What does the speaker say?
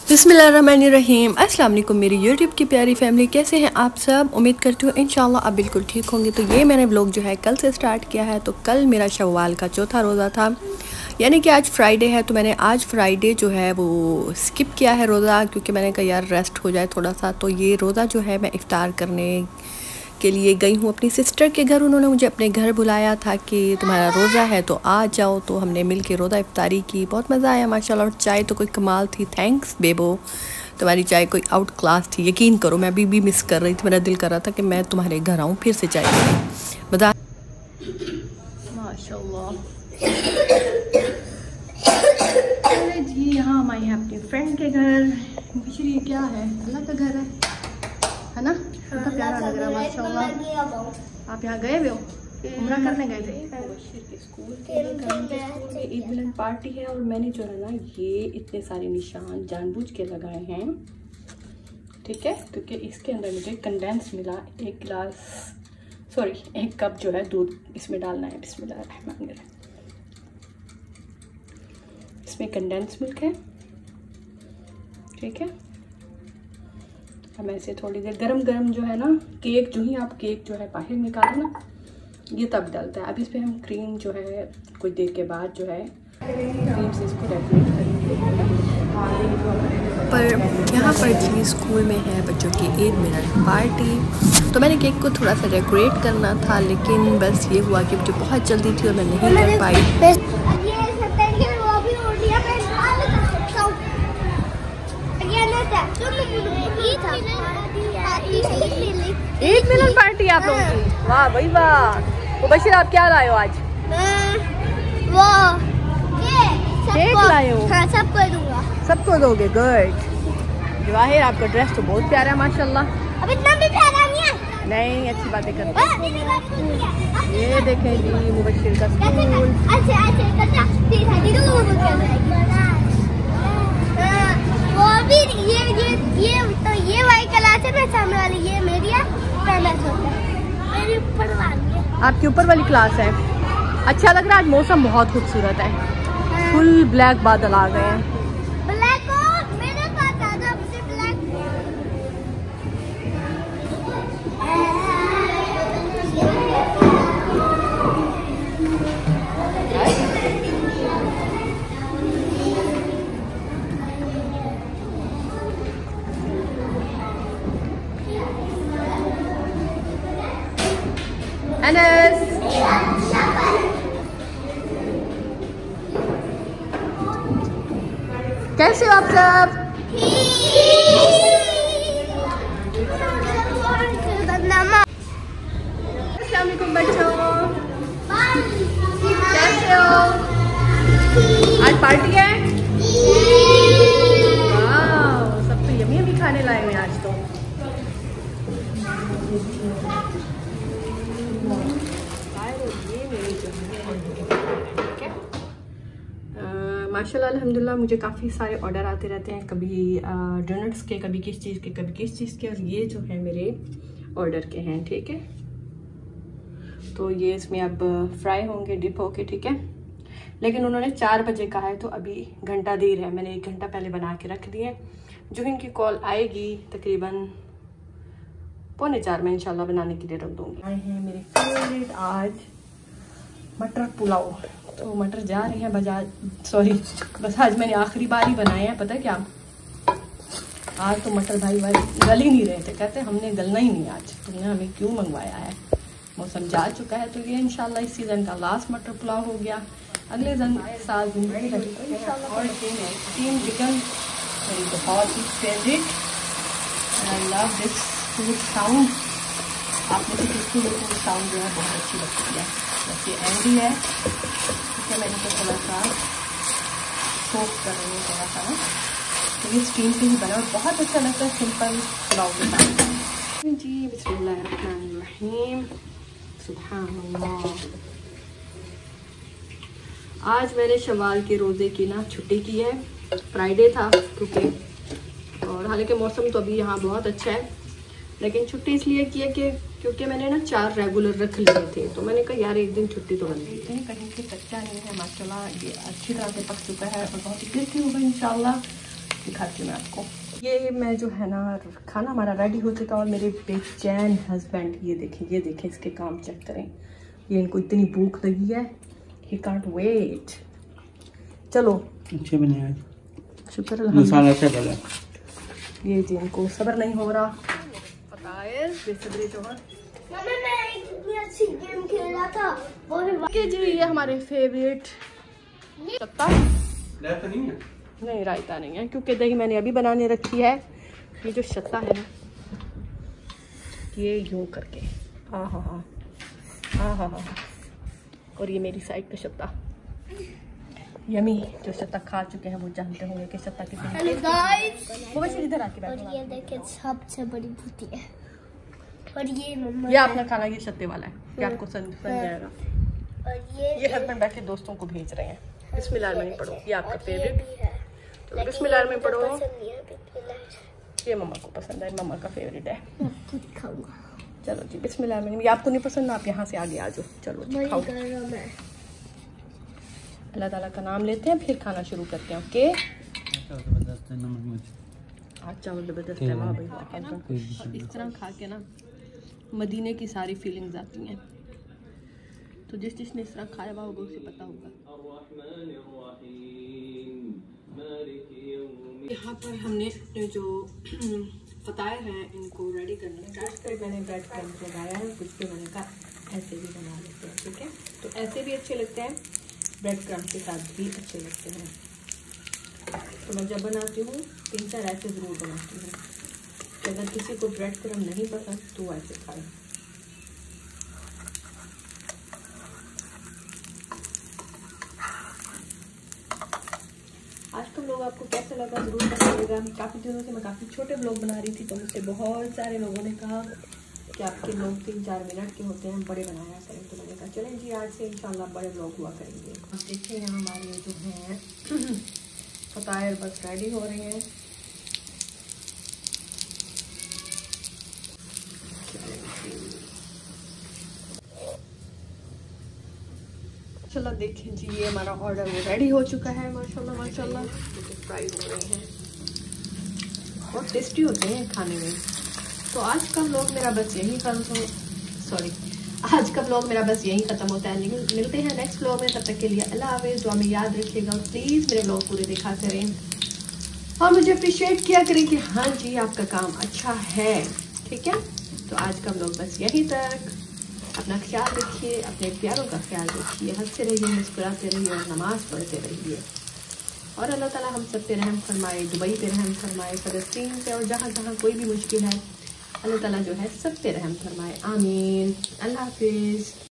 बिस्मिल्लाहिर्रहमानिर्रहीम। अस्सलाम वालेकुम मेरी यूट्यूब की प्यारी फैमिली, कैसे हैं आप सब। उम्मीद करती हूँ इंशाल्लाह आप बिल्कुल ठीक होंगे। तो ये मैंने व्लॉग जो है कल से स्टार्ट किया है। तो कल मेरा शव्वाल का चौथा रोज़ा था, यानी कि आज फ्राइडे है। तो मैंने आज फ्राइडे जो है वो स्किप किया है रोज़ा, क्योंकि मैंने कहा यार रेस्ट हो जाए थोड़ा सा। तो ये रोज़ा जो है मैं इफ्तार करने के लिए गई हूँ अपनी सिस्टर के घर। उन्होंने मुझे अपने घर बुलाया था कि तुम्हारा रोज़ा है तो आ जाओ। तो हमने मिल के रोज़ा इफ्तारी की, बहुत मज़ा आया माशाल्लाह। और चाय तो कोई कमाल थी। थैंक्स बेबो, तुम्हारी चाय कोई आउट क्लास थी। यकीन करो मैं अभी भी मिस कर रही थी। मेरा दिल कर रहा था कि मैं तुम्हारे घर आऊँ फिर से चाय बता। माशाल्लाह जी, यहाँ हम आए हैं अपनी फ्रेंड के घर। ये क्या है, अल्लाह का घर है ना। कितना प्यारा लग रहा है माशाल्लाह। आप यहाँ गए हुए हो, उम्रा करने गए थे। स्कूल में ईद मिलन पार्टी है और मैंने जो है ना ये इतने सारे निशान जानबूझ के लगाए हैं, ठीक है, क्योंकि इसके अंदर मुझे कंडेंस मिला। एक कप जो है दूध इसमें डालना है। बिस्मिल्लाहिर्रहमानिर्रहीम। इसमें कंडेंस मिल्क है, ठीक है। हम ऐसे थोड़ी देर गरम जो है ना, केक जो ही आप केक जो है बाहर निकालें ना, ये तब डलता है। अब इस पर हम क्रीम जो है कुछ देर के बाद जो है क्रीम से इसको डेकोरेट करेंगे। पर यहाँ पर जी स्कूल में है बच्चों की ईद मिलन पार्टी, तो मैंने केक को थोड़ा सा डेकोरेट करना था, लेकिन बस ये हुआ कि मुझे बहुत जल्दी थी और मैं नहीं कर पाई। ईद मिलन पार्टी आप लोगों की, वाह भाई वाह। तो बशीर आप क्या लाए हो आज? वो केक लाए हो? हाँ, सबको दूंगा। सबको दोगे, गुड। जवाहिर आपका ड्रेस तो बहुत प्यारा है माशाल्लाह। अब इतना भी प्यारा नहीं है। नहीं, अच्छी बातें करते हैं। ये देखें जी मुबशिर का स्कूल। वो भी ये वाली क्लास है, मैं सामने वाली ये मेरी है, मेरी ऊपर वाली है। आपकी ऊपर वाली क्लास है। अच्छा लग रहा है आज, मौसम बहुत खूबसूरत है। फुल ब्लैक बादल आ गए हैं। अनस कैसे हो आप सब? अस्सलाम वालेकुम बच्चों, कैसे हो? आज पार्टी है। वाह, सब तो यमी यमी खाने लाए हैं आज तो। माशाल्लाह अल्हम्दुलिल्लाह मुझे काफ़ी सारे ऑर्डर आते रहते हैं, कभी डोनट्स के, कभी किस चीज़ के, कभी किस चीज़ के। और ये जो है मेरे ऑर्डर के हैं, ठीक है। तो ये इसमें अब फ्राई होंगे, डिप होके, ठीक है। लेकिन उन्होंने 4 बजे कहा है, तो अभी घंटा देर है। मैंने 1 घंटा पहले बना के रख दिए। जो इनकी कॉल आएगी तकरीबन 3:45 में इंशाल्लाह बनाने के लिए रख दूँगी। आए हैं मेरे फेवरेट आज मटर पुलाव। तो मटर जा रहे हैं बाजार, बस आज मैंने आखिरी बार ही बनाए हैं। पता है क्या, आज तो मटर भाई गल ही नहीं रहे थे। कहते हमने गलना ही नहीं आज, तुमने हमें क्यों मंगवाया है। मौसम जा चुका है, तो ये इंशाल्लाह इस सीज़न का लास्ट मटर पुलाव हो गया। अगले साल जिंदगी रहेगी इंशाल्लाह। और स्टीम चिकन मेरी बहुत ही favourite, I love this food sound. आप में से किसको फूड साउंड जो है बहुत अच्छी लगती है। वैसे एंडी है, ठीक है। मैं इनको थोड़ा सा सोक कर रही हूँ थोड़ा सा ना, तो ये स्टीम पे ही बना और बहुत अच्छा लगता है सिंपल पुलाव के साथ जी। बिस्मिल्लाहिर्रहमानिर्रहीम, सुभानअल्लाह। आज मैंने शवाल के रोज़े की ना छुट्टी की है। फ्राइडे था क्योंकि, और हालांकि मौसम तो अभी यहाँ बहुत अच्छा है, लेकिन छुट्टी इसलिए की है कि क्योंकि मैंने ना 4 रेगुलर रख लिए थे, तो मैंने कहा यार एक दिन छुट्टी तो बनती है। कहीं से कच्चा नहीं है माशाल्लाह, ये अच्छी तरह से पक चुका है और बहुत ही टेस्टी होगा इंशाल्लाह। दिखाती हूँ मैं आपको। ये मैं जो है ना, खाना हमारा रेडी हो चुका और मेरे बेचैन हस्बैंड, ये देखें इसके काम चेक करें। ये इनको इतनी भूख लगी है, ही कांट वेट। चलो अच्छे बने हैं, शुक्र मसाला अच्छा डाला। ये जी इनको सब्र नहीं हो रहा, पता है बेसब्री जो है। मैं इतनी अच्छी गेम खेल रहा था कि जी ये हमारे फेवरेट चत्ता रायता नहीं है, नहीं रायता नहीं है, क्योंकि दही मैंने अभी बनाने रखी है। ये जो छत्ता है ना, ये यूं करके हाँ हाँ हाँ हाँ हाँ हाँ, और ये मेरी साइड का छत्ता यमी। जो छत्ता खा चुके हैं वो जानते होंगे कि छत्ता कितनी। वो वैसे इधर आके बैठो। और ये देखिए सबसे बड़ी भूती है। और ये मम्मा, ये अपना खाना ये छत्ते वाला है, ये आपको समझ जाएगा। और ये हस्बैंड बैठ के दोस्तों को भेज रहे हैं। बिस्मिल्लाह में पढ़ो, ये आपका फेवरेट। भी है, तो बिस्मिल्लाह में पढ़ो। पसंद नहीं है बिस्मिल्लाह। ये मम्मा को पसंद है, मम्मा का फेवरेट है। मैं खुद खाऊंगा। चलो जी बिस्मिल्लाह में। ये आपको नहीं पसंद, आप यहाँ से आगे आ जाओ। चलो जी वही खाओ। कर रहा हूं मैं। अल्लाह ताला का नाम लेते हैं, फिर खाना शुरू करते हैं। ओके, जबरदस्त है, नमक मिर्च आज चावल जबरदस्त है। वाह भाई वाह। और इस तरह खा के ना मदीने की सारी फीलिंग्स आती हैं। तो जिसने इस तरह खाया हुआ होगा उसे पता होगा। यहाँ पर हमने जो फतायर हैं इनको रेडी करना स्टार्ट कर। मैंने ब्रेड क्रम्स लगाया है, कुछ भी मैंने कहा ऐसे भी बना लेते हैं। ठीक है, तो ऐसे भी अच्छे लगते हैं, ब्रेड क्रम्स के साथ भी अच्छे लगते हैं। तो मैं जब बनाती हूँ 3-4 ऐसे ज़रूर बनाती हूँ कि अगर किसी को ब्रेड क्रम नहीं पसंद तो ऐसे खाए। आज तो लोग आपको कैसा लगा ज़रूर बताइएगा। काफ़ी दिनों से मैं काफ़ी छोटे ब्लॉग बना रही थी, तो मुझसे बहुत सारे लोगों ने कहा कि आपके ब्लॉग 3-4 मिनट के होते हैं, बड़े बनाया करें। तो मैंने कहा चलें जी, आज से इंशाल्लाह बड़े ब्लॉग हुआ करेंगे। अब देखिए यहाँ हमारे जो हैं फतायर बस रेडी हो रहे हैं। माशाल्लाह देखें जी, ये हमारा ऑर्डर वो रेडी हो चुका है। माशाल्लाह माशाल्लाह फ्राई हो रहे हैं, बहुत टेस्टी होते हैं खाने में। तो आज का व्लॉग मेरा बस यही आज का व्लॉग मेरा बस यही खत्म होता है। मिलते हैं नेक्स्ट व्लॉग में, तब तक के लिए अल्लाह हाफ़िज़। दुआ में याद रखिएगा और प्लीज़ मेरे व्लॉग पूरे देखा करें और मुझे अप्रिशिएट किया करें कि हाँ जी आपका काम अच्छा है। ठीक है, तो आज का व्लॉग बस यहीं तक। अपना ख्याल रखिए, अपने प्यारों का ख्याल रखिए, हंसते रहिए, मुस्कुराते रहिए और नमाज पढ़ते रहिए। और अल्लाह ताला हम सब पे रहम फरमाए, दुबई पे रहम फरमाए, फ़लस्तीन पे और जहाँ जहाँ कोई भी मुश्किल है अल्लाह ताला जो है सब पे रहम फरमाए। आमीन। अल्लाह हाफिज़।